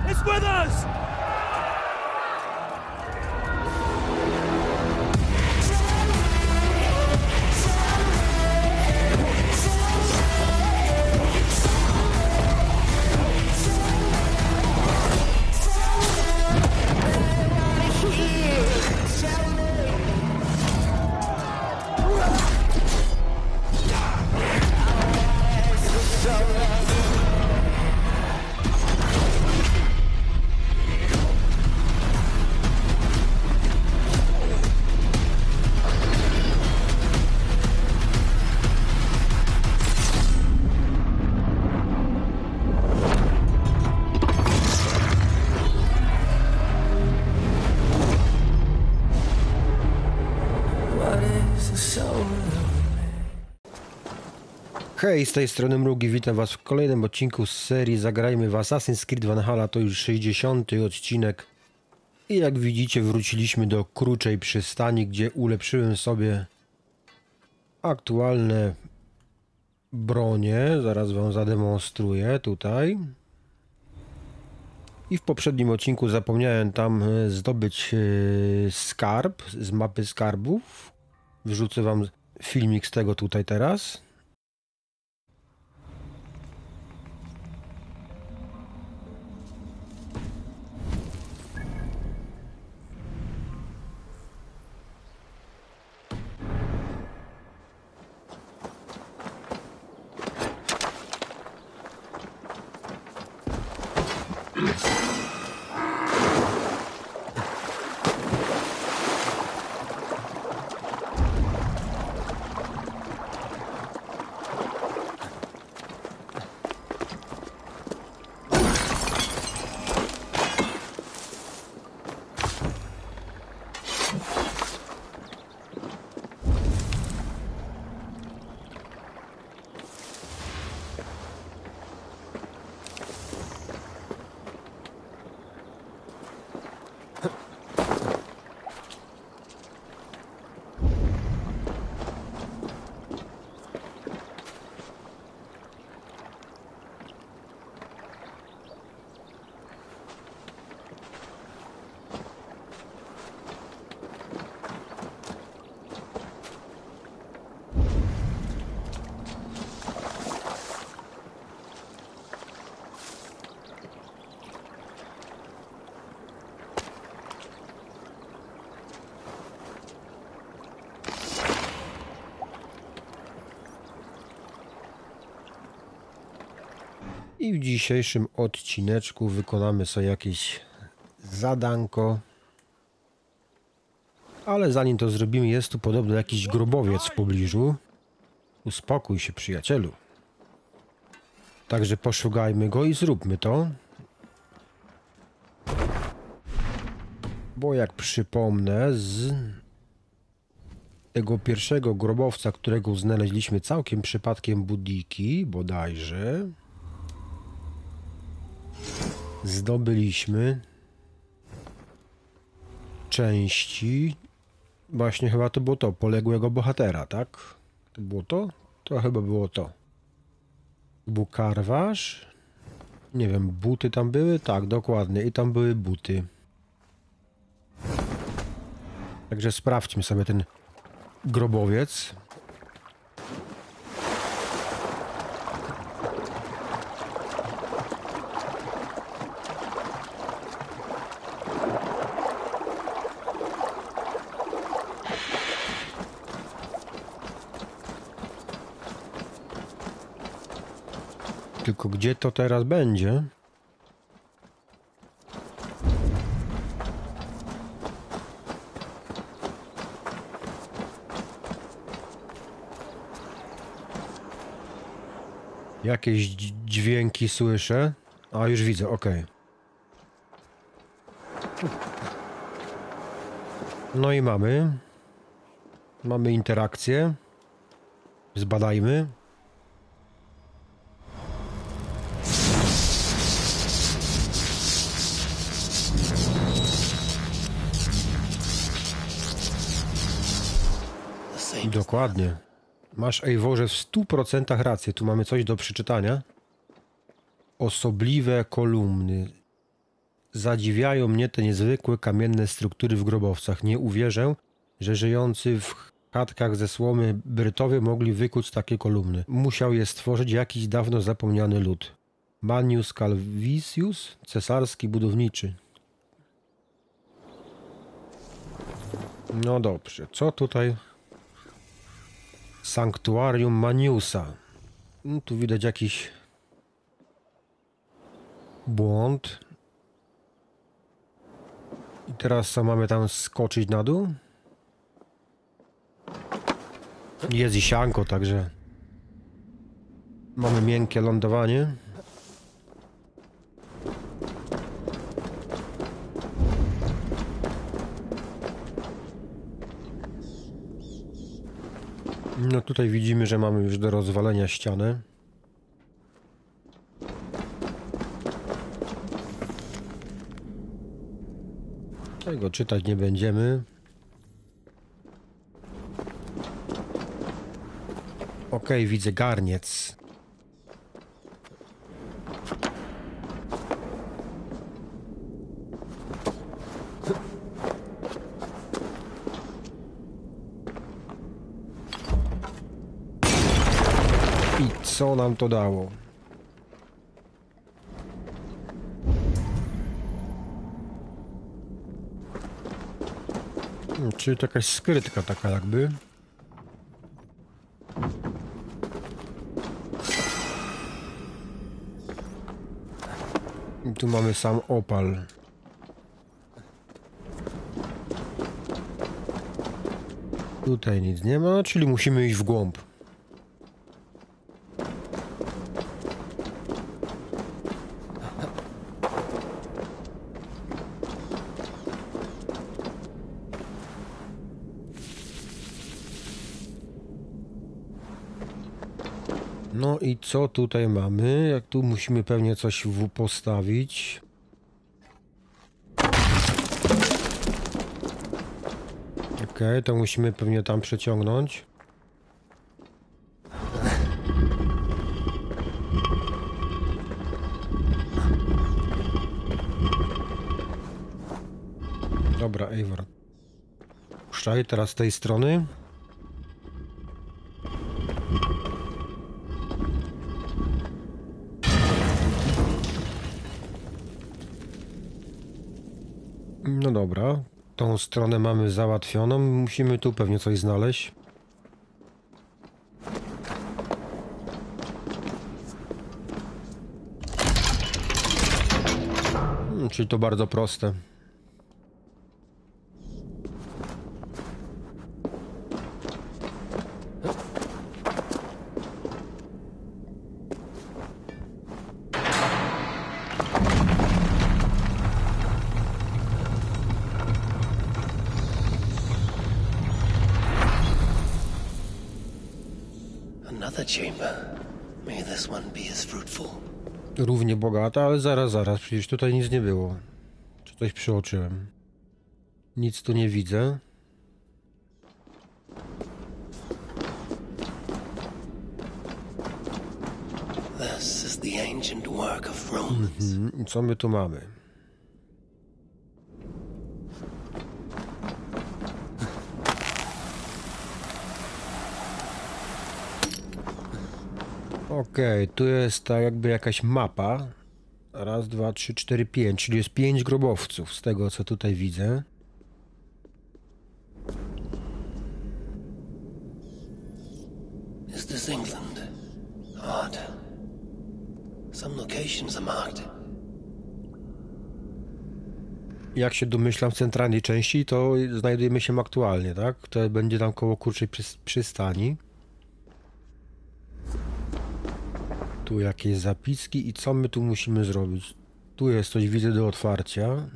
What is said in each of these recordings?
It's with us! Hej, z tej strony Mrugi, witam was w kolejnym odcinku z serii Zagrajmy w Assassin's Creed Valhalla. To już 60. odcinek i jak widzicie wróciliśmy do Kruczej Przystani, gdzie ulepszyłem sobie aktualne bronie. Zaraz wam zademonstruję tutaj. I w poprzednim odcinku zapomniałem tam zdobyć skarb z mapy skarbów. Wrzucę wam filmik z tego tutaj teraz. I w dzisiejszym odcineczku wykonamy sobie jakieś zadanko. Ale zanim to zrobimy, jest tu podobno jakiś grobowiec w pobliżu. Uspokój się, przyjacielu. Także poszukajmy go i zróbmy to. Bo jak przypomnę, z tego pierwszego grobowca, którego znaleźliśmy całkiem przypadkiem budiki, bodajże, zdobyliśmy części, właśnie chyba to było to, poległego bohatera, tak? To było to? To chyba było to. Był karwasz. Nie wiem, buty tam były? Tak, dokładnie. I tam były buty. Także sprawdźmy sobie ten grobowiec. Tylko gdzie to teraz będzie? Jakieś dźwięki słyszę. A, już widzę, ok. No i mamy interakcję. Zbadajmy. Dokładnie. Masz, Eivorze, w 100% rację. Tu mamy coś do przeczytania. Osobliwe kolumny. Zadziwiają mnie te niezwykłe kamienne struktury w grobowcach. Nie uwierzę, że żyjący w chatkach ze słomy brytowie mogli wykuć takie kolumny. Musiał je stworzyć jakiś dawno zapomniany lud. Manius Calvisius, cesarski budowniczy. No dobrze, co tutaj? Sanktuarium Maniusa. No, tu widać jakiś błąd. I teraz co, mamy tam skoczyć na dół? Jest i sianko, także mamy miękkie lądowanie. No tutaj widzimy, że mamy już do rozwalenia ścianę. Tego czytać nie będziemy. Okej, widzę garniec. I co nam to dało? Czyli to jakaś skrytka taka jakby. I tu mamy sam opal. Tutaj nic nie ma, czyli musimy iść w głąb. No i co tutaj mamy? Jak tu musimy pewnie coś postawić. Okej, to musimy pewnie tam przeciągnąć. Dobra, Eivor. Puszczaj teraz z tej strony. No dobra, tą stronę mamy załatwioną. Musimy tu pewnie coś znaleźć. Czyli to bardzo proste. Równie bogata, ale zaraz, przecież tutaj nic nie było. Czy coś przeoczyłem? Nic tu nie widzę. I co my tu mamy? Okej, tu jest tak jakby jakaś mapa. Raz, dwa, trzy, cztery, pięć. Czyli jest 5 grobowców z tego, co tutaj widzę. Is this England? Odd. Some locations are marked. Jak się domyślam, w centralnej części to znajdujemy się aktualnie, tak? To będzie tam koło Kurczej Przystani. Tu jakieś zapiski i co my tu musimy zrobić? Tu jest coś, widzę, do otwarcia.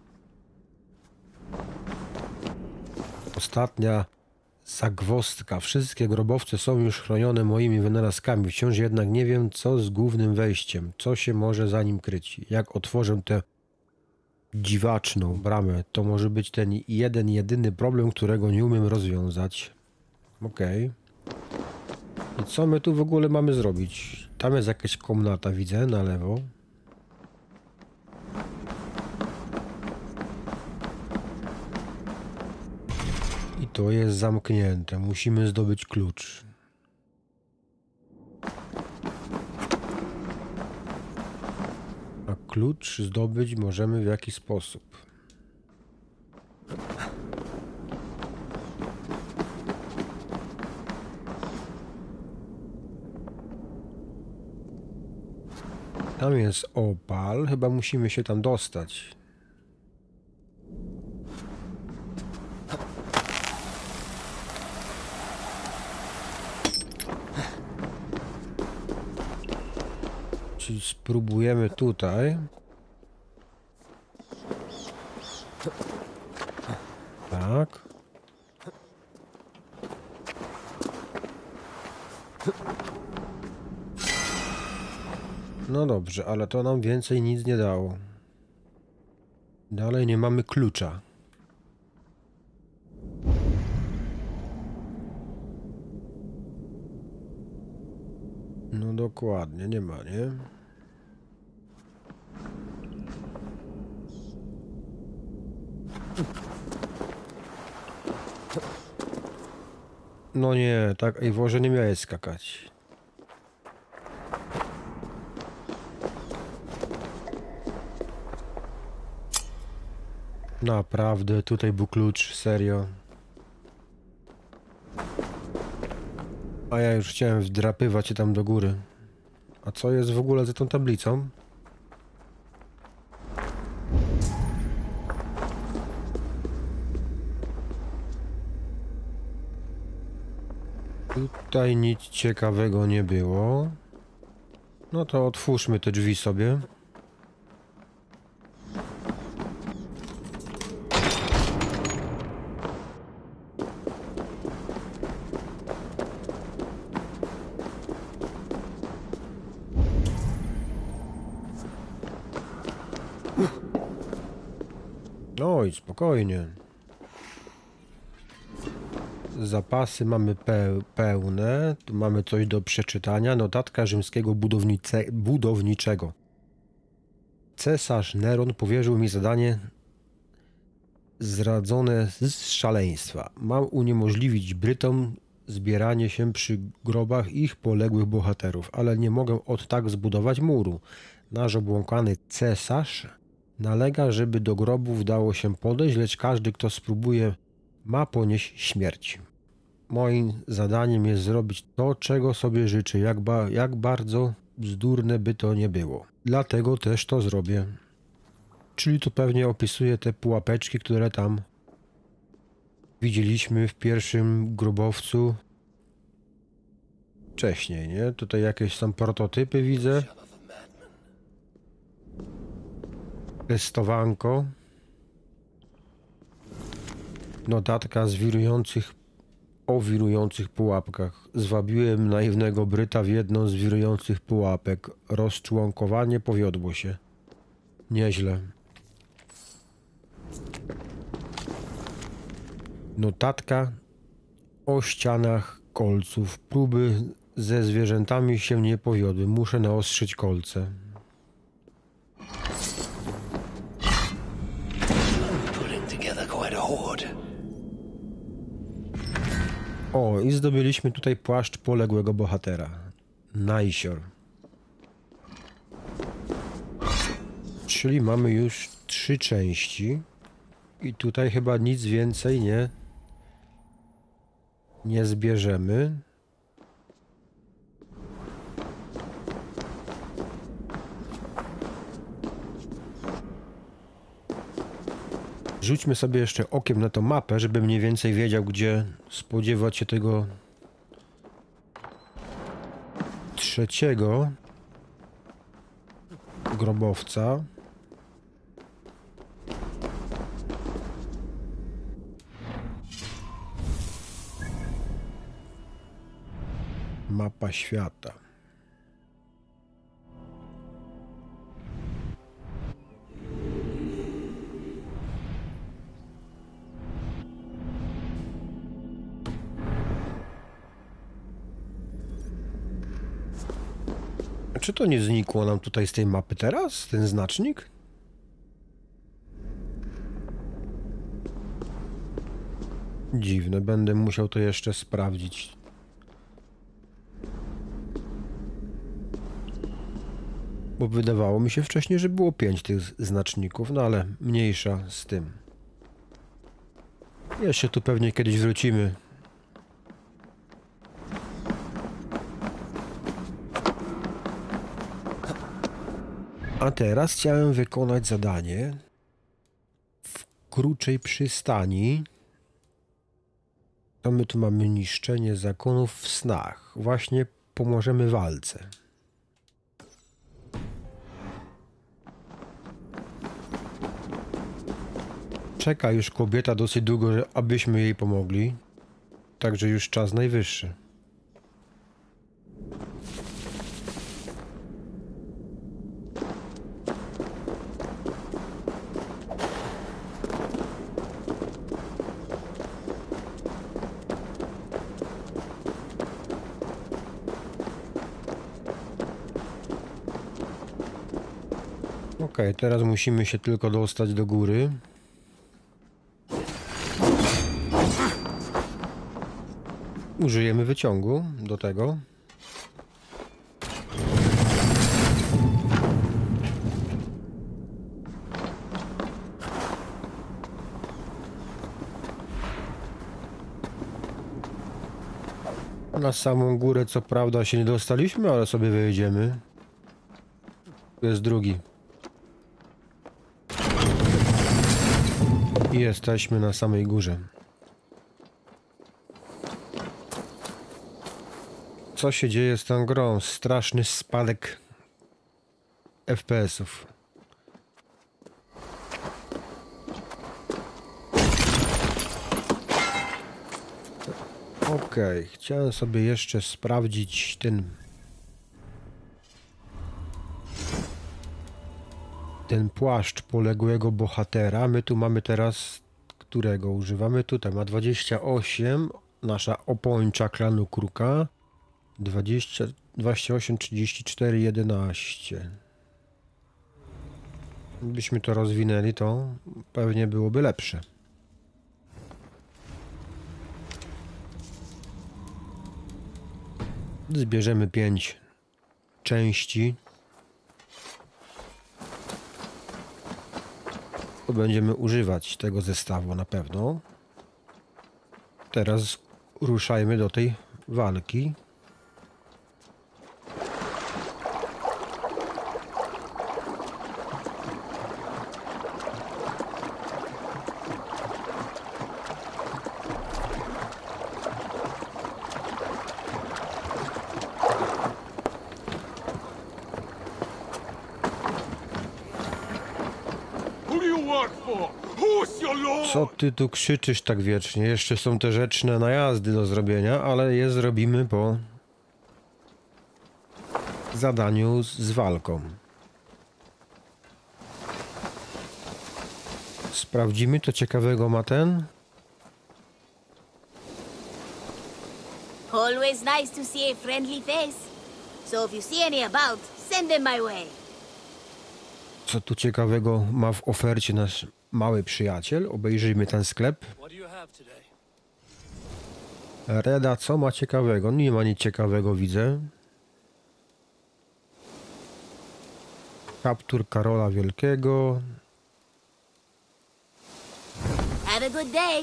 Ostatnia zagwozdka. Wszystkie grobowce są już chronione moimi wynalazkami. Wciąż jednak nie wiem, co z głównym wejściem. Co się może za nim kryć. Jak otworzę tę dziwaczną bramę, to może być ten jedyny problem, którego nie umiem rozwiązać. Okej. I co my tu w ogóle mamy zrobić? Tam jest jakaś komnata, widzę, na lewo. To jest zamknięte. Musimy zdobyć klucz. A klucz zdobyć możemy w jaki sposób? Tam jest opal. Chyba musimy się tam dostać. Czyli spróbujemy tutaj. Tak. No dobrze, ale to nam więcej nic nie dało. Dalej nie mamy klucza. No dokładnie, nie ma, nie? No nie, tak Eworze nie miałeś skakać. Naprawdę, tutaj był klucz, serio. A ja już chciałem wdrapywać się tam do góry. A co jest w ogóle za tą tablicą? Tutaj nic ciekawego nie było. No to otwórzmy te drzwi sobie. Oj, spokojnie. Zapasy mamy pełne. Tu mamy coś do przeczytania. Notatka rzymskiego budowniczego. Cesarz Neron powierzył mi zadanie zradzone z szaleństwa. Mam uniemożliwić Brytom zbieranie się przy grobach ich poległych bohaterów, ale nie mogę od tak zbudować muru. Nasz obłąkany cesarz nalega, żeby do grobów dało się podejść, lecz każdy, kto spróbuje, ma ponieść śmierć. Moim zadaniem jest zrobić to, czego sobie życzę, jak bardzo bzdurne by to nie było. Dlatego też to zrobię. Czyli to pewnie opisuje te pułapeczki, które tam widzieliśmy w pierwszym grobowcu wcześniej, nie? Tutaj jakieś są prototypy, widzę. Testowanko. Notatka o wirujących pułapkach. Zwabiłem naiwnego Bryta w jedną z wirujących pułapek. Rozczłonkowanie powiodło się. Nieźle. Notatka o ścianach kolców. Próby ze zwierzętami się nie powiodły. Muszę naostrzyć kolce. O, i zdobyliśmy tutaj płaszcz poległego bohatera. Najsior. Czyli mamy już 3 części. I tutaj chyba nic więcej nie zbierzemy. Rzućmy sobie jeszcze okiem na tą mapę, żeby mniej więcej wiedział, gdzie spodziewać się tego trzeciego grobowca. Mapa świata. Czy to nie znikło nam tutaj z tej mapy teraz, ten znacznik? Dziwne, będę musiał to jeszcze sprawdzić. Bo wydawało mi się wcześniej, że było 5 tych znaczników, no ale mniejsza z tym. Jeszcze tu pewnie kiedyś wrócimy. A teraz chciałem wykonać zadanie w kruczej przystani. To my tu mamy niszczenie zakonów w snach. Właśnie pomożemy walce. Czeka już kobieta dosyć długo, abyśmy jej pomogli. Także już czas najwyższy. Okej, teraz musimy się tylko dostać do góry. Użyjemy wyciągu do tego. Na samą górę co prawda się nie dostaliśmy, ale sobie wyjdziemy. Tu jest drugi. I jesteśmy na samej górze. Co się dzieje z tą grą? Straszny spadek FPS-ów. Okej, chciałem sobie jeszcze sprawdzić ten płaszcz poległego bohatera. My tu mamy teraz, którego używamy? Tutaj ma 28, nasza opończa klanu Kruka. 28, 34, 11. Gdybyśmy to rozwinęli, to pewnie byłoby lepsze. Zbierzemy 5 części. To będziemy używać tego zestawu na pewno. Teraz ruszajmy do tej walki. Co ty tu krzyczysz tak wiecznie? Jeszcze są te rzeczne najazdy do zrobienia, ale je zrobimy po zadaniu z walką. Sprawdzimy, co ciekawego ma ten. Always nice to see a friendly face. So if you see any about, send them my way. Co tu ciekawego ma w ofercie nasz mały przyjaciel? Obejrzyjmy ten sklep. Reda, co ma ciekawego? Nie ma nic ciekawego, widzę. Kaptur Karola Wielkiego. Have a good day.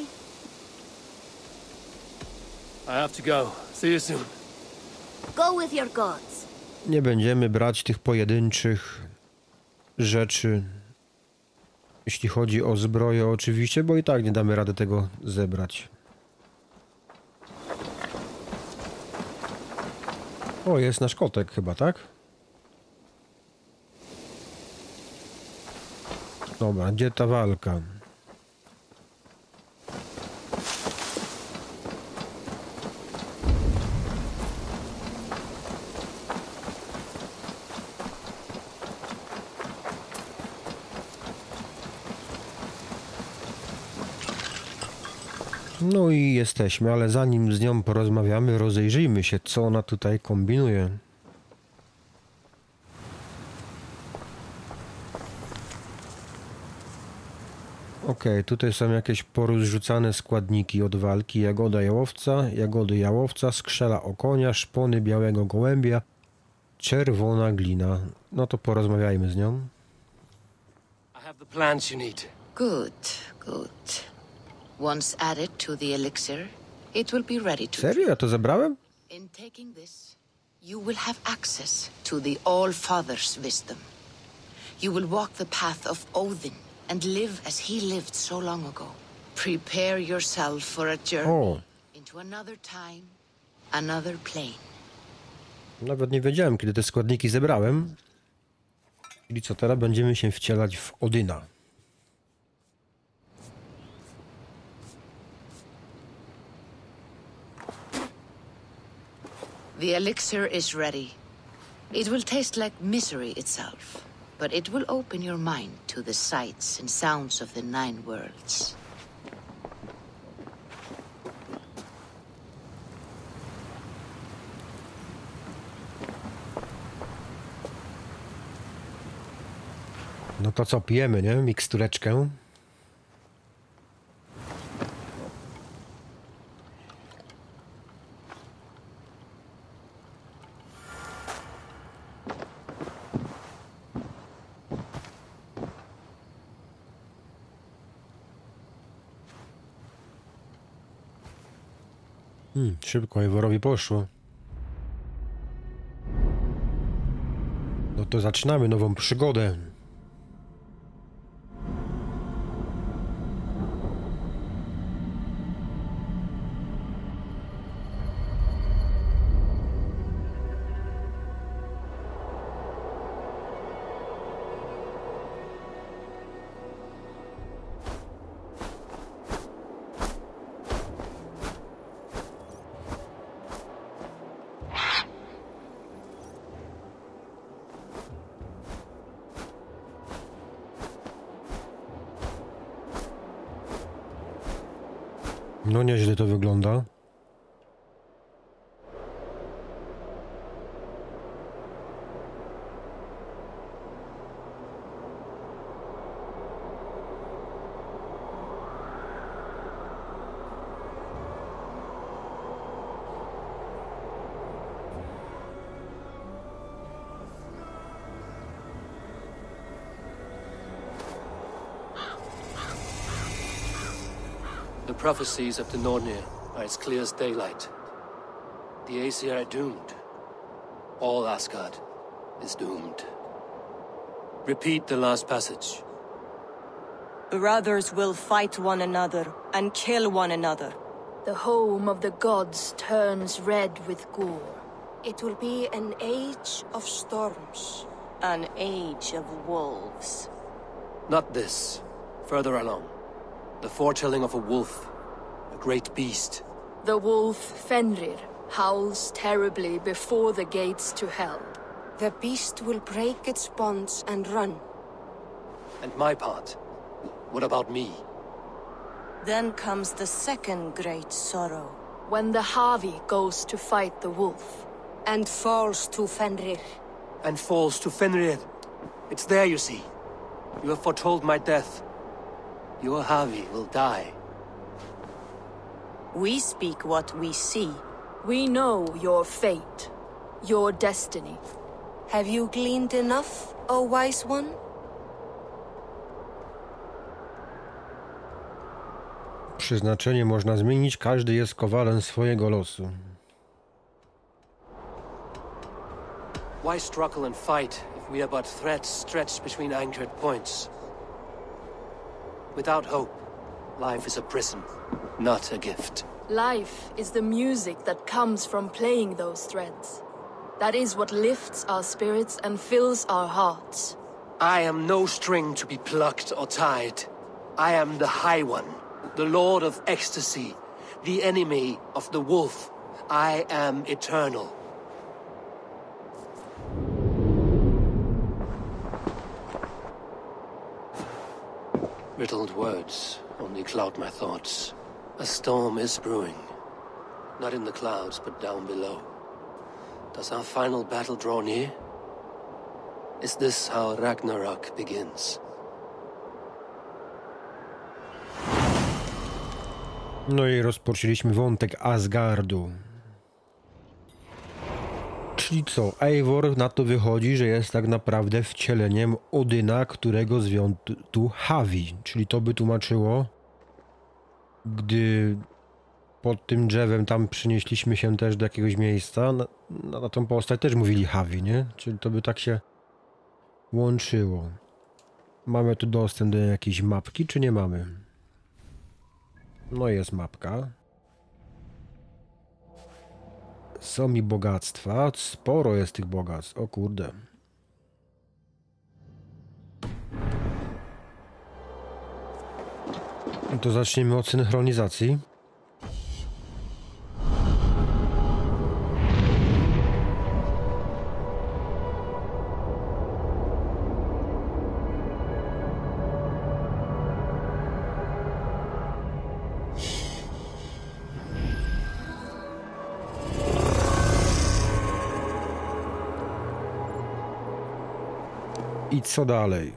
I have to go. See you soon. Go with your gods. Nie będziemy brać tych pojedynczych rzeczy. Jeśli chodzi o zbroję oczywiście, bo i tak nie damy rady tego zebrać. O, jest nasz kotek chyba, tak? Dobra, gdzie ta walka? No i jesteśmy, ale zanim z nią porozmawiamy, rozejrzyjmy się, co ona tutaj kombinuje. Okej, tutaj są jakieś porozrzucane składniki od walki. Jagoda jałowca, jagody jałowca, skrzela okonia, szpony białego gołębia, czerwona glina. No to porozmawiajmy z nią. I have the plants you need. Good, good. Once added to the elixir, it will be ready to Serio? Ja to zebrałem? In taking this, you will have access to the All-Father's wisdom. You will walk the path of Odin and live as he lived so long ago. Prepare yourself for a journey O, into another time, another plane. nawet nie wiedziałem, kiedy te składniki zebrałem. Czyli co, teraz będziemy się wcielać w Odyna. The elixir is ready. It will taste like misery itself, but it will open your mind to the sights and sounds of the 9 worlds. No to co, pijemy, nie? Mikstureczkę. Szybko Eworowi poszło. No to zaczynamy nową przygodę. No nieźle to wygląda. The prophecies of the Nornir are as clear as daylight. The Aesir are doomed. All Asgard is doomed. Repeat the last passage. Brothers will fight one another and kill one another. The home of the gods turns red with gore. It will be an age of storms. An age of wolves. Not this. Further along. The foretelling of a wolf. A great beast. The wolf Fenrir howls terribly before the gates to hell. The beast will break its bonds and run. And my part. What about me? Then comes the second great sorrow. When the Havi goes to fight the wolf. And falls to Fenrir. And falls to Fenrir. It's there, you see. You have foretold my death. Your Havi will die. We speak what we see. We know your fate. Your destiny. Have you gleaned enough, O wise one? Przeznaczenie można zmienić, każdy jest kowalem swojego losu. Why struggle and fight if we are but threads stretched between anchored points? Without hope, life is a prison, not a gift. Life is the music that comes from playing those threads. That is what lifts our spirits and fills our hearts. I am no string to be plucked or tied. I am the High One, the Lord of Ecstasy, the enemy of the wolf. I am eternal. Riddled words only cloud my thoughts. A storm is brewing. Not in the clouds, but down below. Does our final battle draw near? Is this how Ragnarok begins? No i rozpoczęliśmy wątek Asgardu. Czyli co? Eivor na to wychodzi, że jest tak naprawdę wcieleniem Odyna, którego zwiął tu Havi. Czyli to by tłumaczyło, gdy pod tym drzewem tam przynieśliśmy się też do jakiegoś miejsca, na tą postać też mówili Havi, nie? Czyli to by tak się łączyło. Mamy tu dostęp do jakiejś mapki, czy nie mamy? No jest mapka. Są mi bogactwa. Sporo jest tych bogactw. O kurde. To zaczniemy od synchronizacji. I co dalej?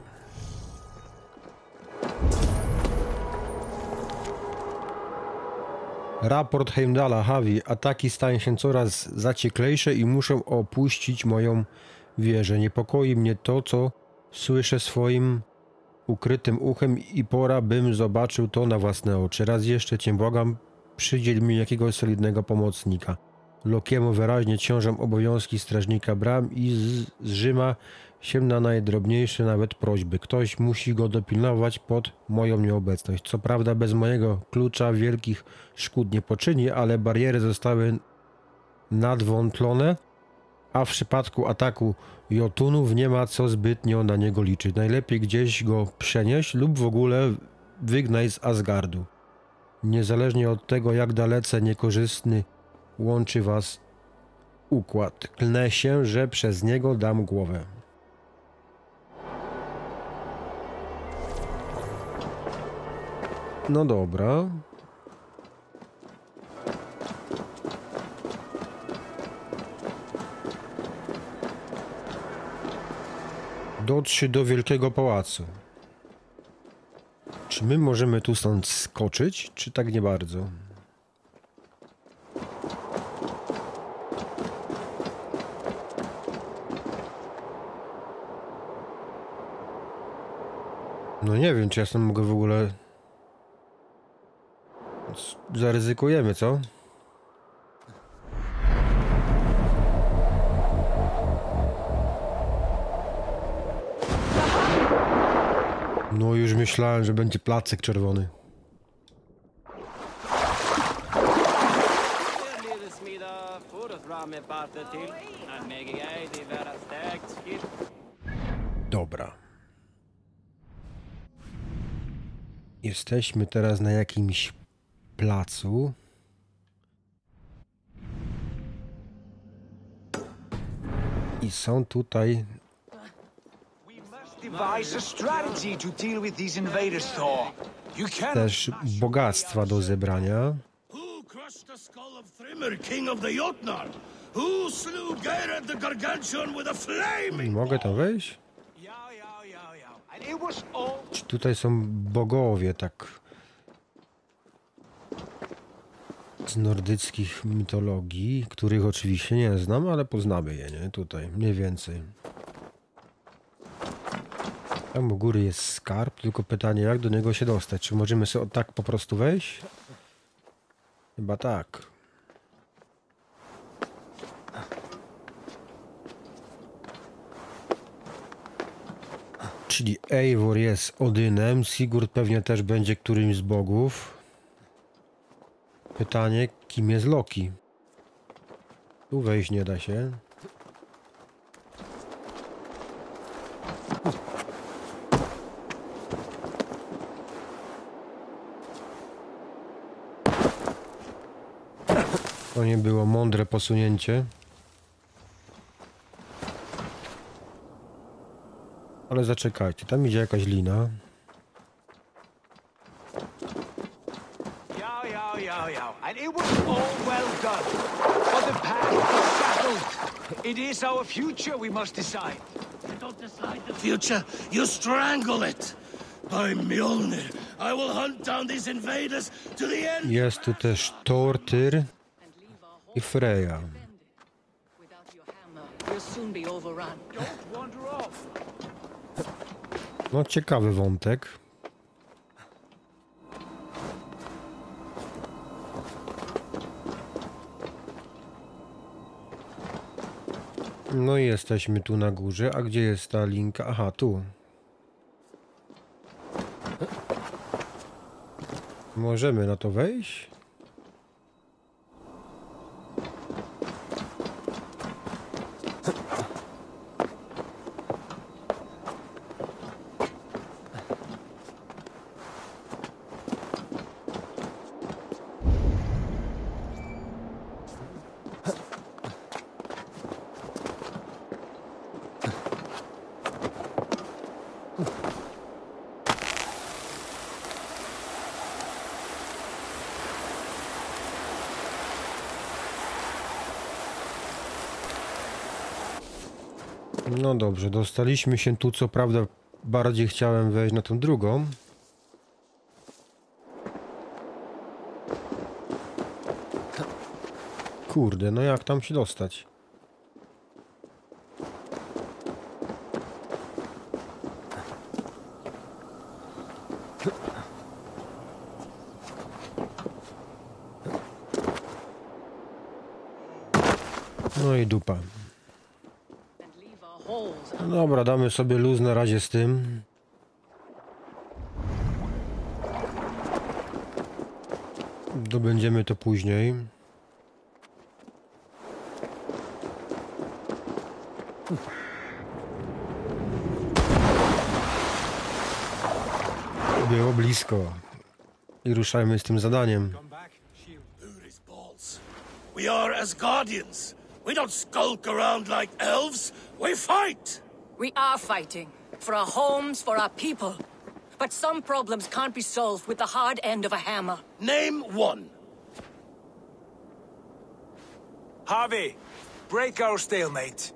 Raport Heimdalla, Havi. Ataki stają się coraz zacieklejsze i muszę opuścić moją wieżę. Niepokoi mnie to, co słyszę swoim ukrytym uchem i pora, bym zobaczył to na własne oczy. Raz jeszcze cię błagam, przydziel mi jakiegoś solidnego pomocnika. Lokiemu wyraźnie ciążą obowiązki strażnika bram i zrzyma się na najdrobniejsze nawet prośby. Ktoś musi go dopilnować pod moją nieobecność. Co prawda bez mojego klucza wielkich szkód nie poczyni, ale bariery zostały nadwątlone, a w przypadku ataku Jotunów nie ma co zbytnio na niego liczyć. Najlepiej gdzieś go przenieść lub w ogóle wygnaj z Asgardu. Niezależnie od tego, jak dalece niekorzystny łączy was układ. Klnę się, że przez niego dam głowę. No dobra. Dotrze do Wielkiego Pałacu. Czy my możemy tu stąd skoczyć, czy tak nie bardzo? No nie wiem, czy ja stąd mogę w ogóle... Zaryzykujemy, co? No już myślałem, że będzie placek czerwony. Dobra. Jesteśmy teraz na jakimś placu. I są tutaj też bogactwa do zebrania. Nie mogę tam wejść? Czy tutaj są bogowie, tak z nordyckich mitologii, których oczywiście nie znam, ale poznamy je, nie? Tutaj, mniej więcej. Tam u góry jest skarb, tylko pytanie, jak do niego się dostać? Czy możemy sobie tak po prostu wejść? Chyba tak. Czyli Eivor jest Odynem, Sigurd pewnie też będzie którymś z bogów. Pytanie, kim jest Loki? Tu wejść nie da się. To nie było mądre posunięcie. Ale zaczekajcie, tam idzie jakaś lina. And it was all well done. For the past is settled. It is our future we must decide. You don't decide the future, you strangle it. By Mjolnir, I will hunt down these invaders to the end. Jest tu też Tortyr i Freya. Without your hammer, you'll soon be overrun. Don't wander off. No ciekawy wątek. No i jesteśmy tu na górze. A gdzie jest ta linka? Aha, tu. Możemy na to wejść? No dobrze, dostaliśmy się tu, co prawda bardziej chciałem wejść na tą drugą. Kurde, no jak tam się dostać? No i dupa. No dobra, damy sobie luz na razie z tym. Dobędziemy to później. Było blisko. I ruszajmy z tym zadaniem. We are Asgardians. We don't skulk around like elves. We fight! We are fighting. For our homes, for our people. But some problems can't be solved with the hard end of a hammer. Name one. Harvey, break our stalemate.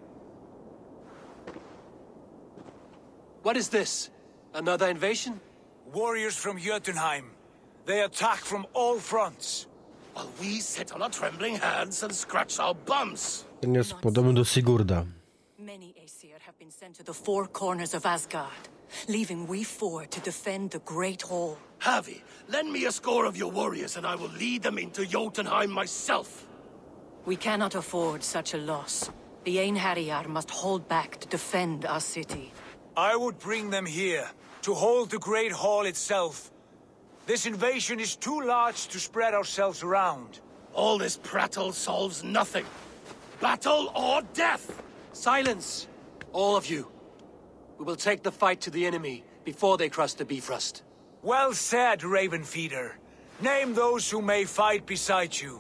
What is this? Another invasion? Warriors from Jotunheim. They attack from all fronts. While we sit on our trembling hands and scratch our bums. Ten jest podobny do Sigurda. Many Aesir have been sent to the four corners of Asgard, leaving we four to defend the Great Hall. Harvey, lend me a score of your warriors and I will lead them into Jotunheim myself. We cannot afford such a loss. The Einherjar must hold back to defend our city. I would bring them here, to hold the Great Hall itself. This invasion is too large to spread ourselves around. All this prattle solves nothing. Battle or death! Silence! All of you. We will take the fight to the enemy before they cross the Bifrost. Well said, Ravenfeeder. Name those who may fight beside you.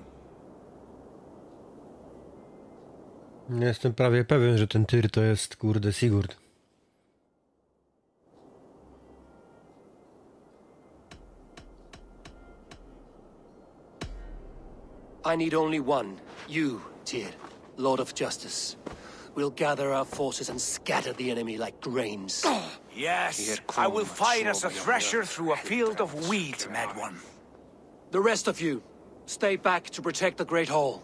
Jestem prawie pewien, że ten Tyr to jest, kurde, Sigurd. I need only one. You, Tyr, Lord of Justice. We'll gather our forces and scatter the enemy like grains. Yes, I will fight as a thresher through a field of wheat, Mad One. The rest of you, stay back to protect the Great Hall.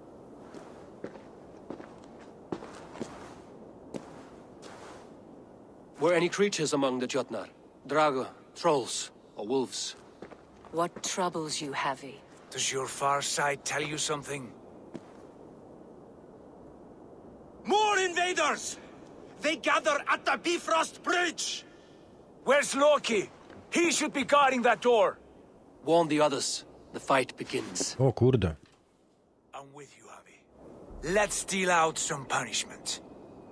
Were any creatures among the Jotnar? Drago, trolls, or wolves? What troubles you, Havi? Does your far side tell you something? More invaders! They gather at the Bifrost Bridge! Where's Loki? He should be guarding that door. Warn the others. The fight begins. O kurde. I'm with you, Abby. Let's deal out some punishment.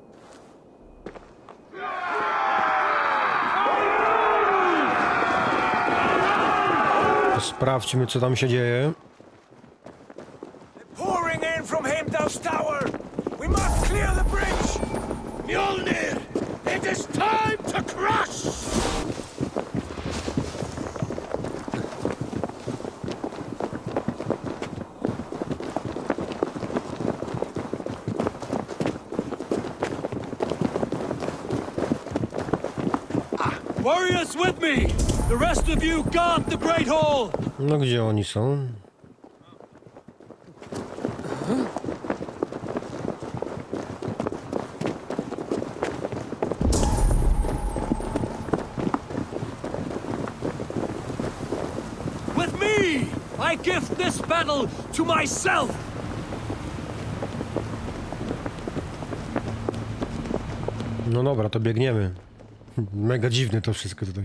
To sprawdźmy, co tam się dzieje. Pouring in from Heimdall's tower. We must clear the bridge. Mjolnir! It is time to crush! Warriors with me! The rest of you guard the Great Hall! No gdzie oni są? With me! I gift this battle to myself! No dobra, to biegniemy. Mega dziwne to wszystko tutaj.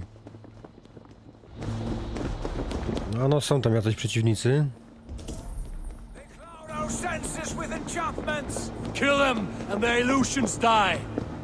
No, są tam jacyś przeciwnicy. They cloud our senses with enchantments! Kill them, and their illusions die!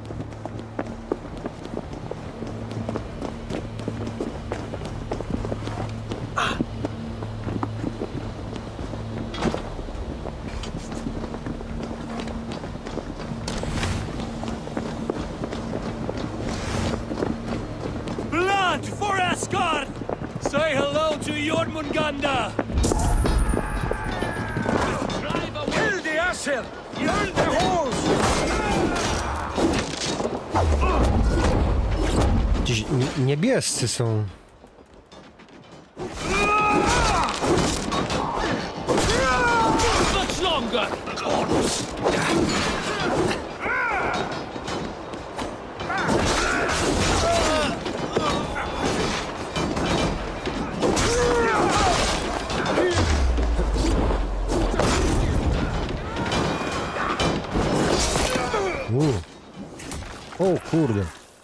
Blood for Asgard! Say hello to Jormungandr! Kill the Asher! Burn the halls! Gdzieś niebiescy są. Much longer! O kurde.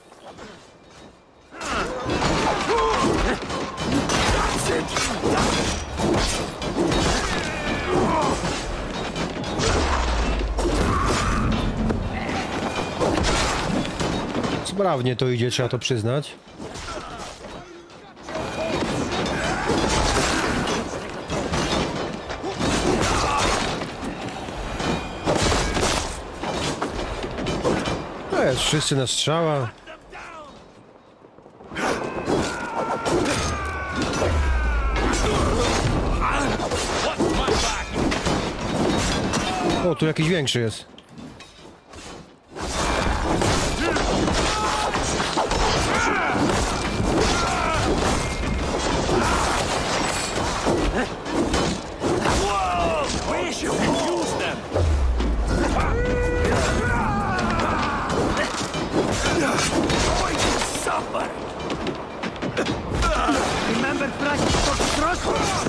Sprawnie to idzie, trzeba to przyznać. Jest, wszyscy na strzała. O, tu jakiś większy jest. Remember practice for the thrust?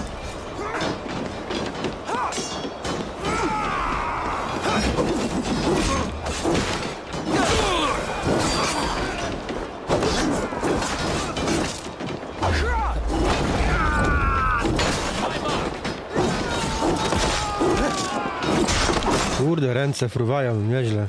Kurde, ręce fruwają, nieźle.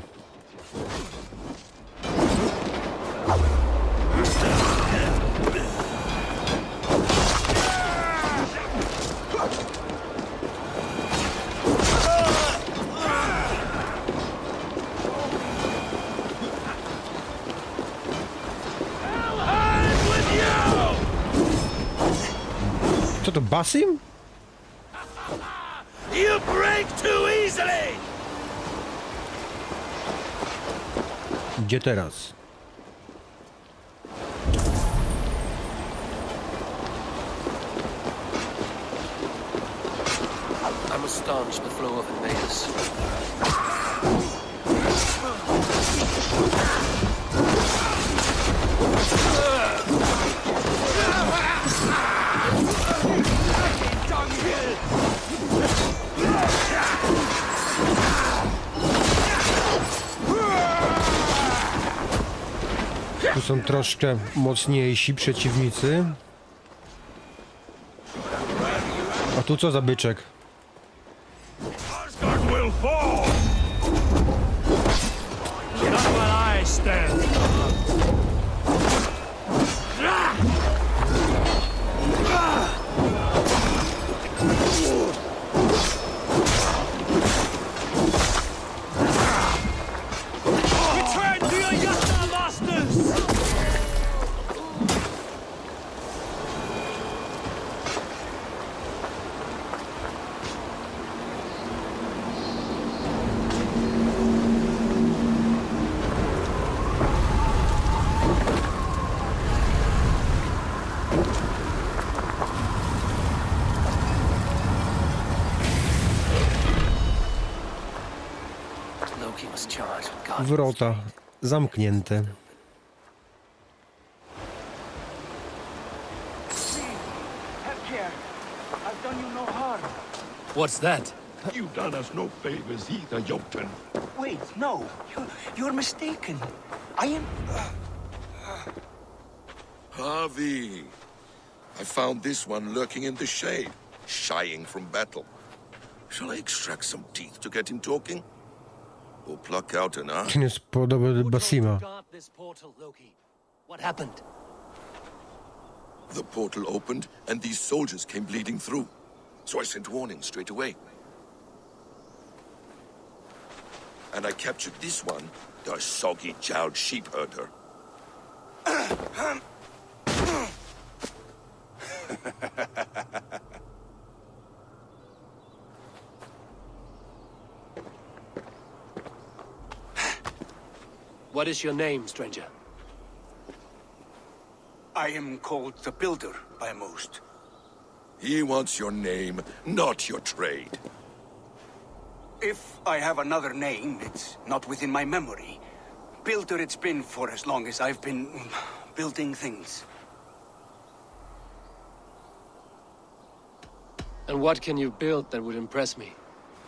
Co to, Basim? You break too easily! Gdzie teraz? I must staunch the flow of invaders. Tu są troszkę mocniejsi przeciwnicy. A tu co za byczek? Asgard will fall! Not while I stand. Return to your Yasna masters! Wrota zamknięte. Have care. I've done you no harm. What's that? You've done us no favors either, Jotun. Wait, no. You're mistaken. I am... Harvey, I found this one lurking in the shade, shying from battle. Shall I extract some teeth to get him talking? Or pluck out an eye? Ten jest podobny do Basima. Guard this portal, Loki. What happened? The portal opened, and these soldiers came bleeding through. So I sent warning straight away. And I captured this one, the soggy-jowled sheep herder. What is your name, stranger? I am called the Builder by most. He wants your name, not your trade. If I have another name, it's not within my memory. Builder it's been for as long as I've been building things. And what can you build that would impress me?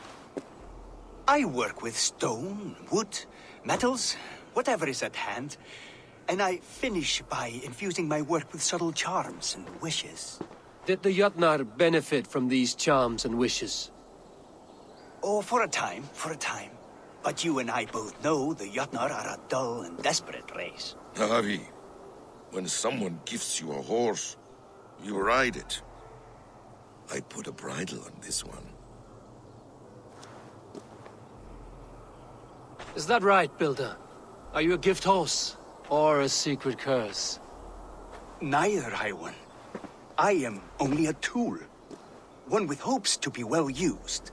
I work with stone, wood, metals, whatever is at hand. And I finish by infusing my work with subtle charms and wishes. Did the Jotnar benefit from these charms and wishes? Oh, for a time, for a time. But you and I both know the Jotnar are a dull and desperate race. Harvey, when someone gifts you a horse, you ride it. I put a bridle on this one. Is that right, Builder? Are you a gift horse? Or a secret curse? Neither, High One. I am only a tool. One with hopes to be well used.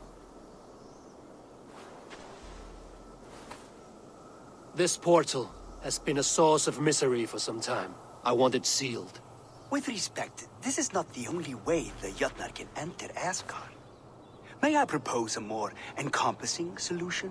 This portal has been a source of misery for some time. I want it sealed. With respect, this is not the only way the Jotnar can enter Asgard. May I propose a more encompassing solution?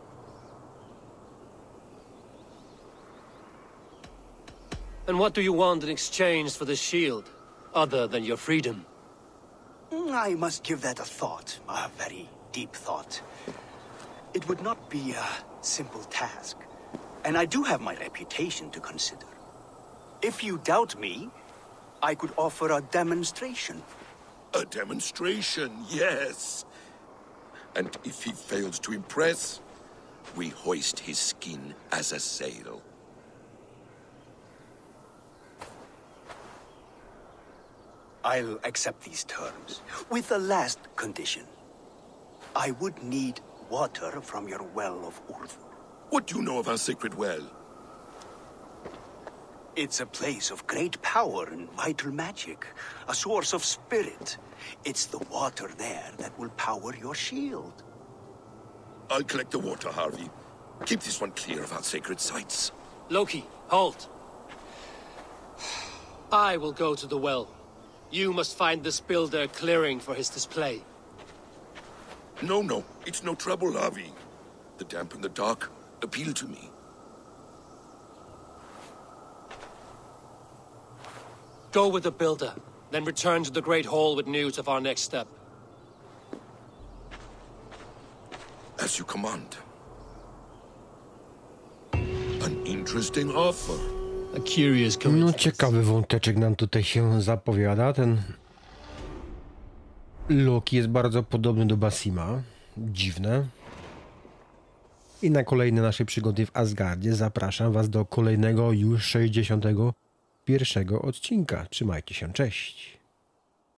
And what do you want in exchange for the shield, other than your freedom? I must give that a thought, a very deep thought. It would not be a simple task, and I do have my reputation to consider. If you doubt me, I could offer a demonstration. A demonstration, yes. And if he fails to impress, we hoist his skin as a sail. I'll accept these terms, with the last condition. I would need water from your well of Urth. What do you know of our sacred well? It's a place of great power and vital magic, a source of spirit. It's the water there that will power your shield. I'll collect the water, Harvey. Keep this one clear of our sacred sites. Loki, halt! I will go to the well. You must find this builder clearing for his display. No, it's no trouble, Harvey. The damp and the dark appeal to me. Go with the builder, then return to the Great Hall with news of our next step. As you command. An interesting offer. A curious No coincidence. ciekawy wąteczek nam tutaj się zapowiada. Ten Loki jest bardzo podobny do Basima. Dziwne. I na kolejne nasze przygody w Asgardzie zapraszam was do kolejnego już 61 odcinka. Trzymajcie się, cześć.